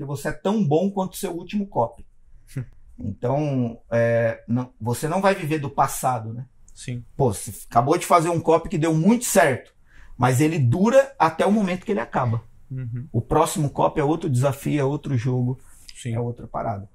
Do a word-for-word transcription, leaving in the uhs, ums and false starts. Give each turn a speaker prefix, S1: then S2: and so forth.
S1: porque você é tão bom quanto o seu último copy. Então, é, não, você não vai viver do passado, né?
S2: Sim.
S1: Pô, você acabou de fazer um copy que deu muito certo, mas ele dura até o momento que ele acaba.
S2: Uhum.
S1: O próximo copy é outro desafio, é outro jogo,
S2: Sim.
S1: é outra parada.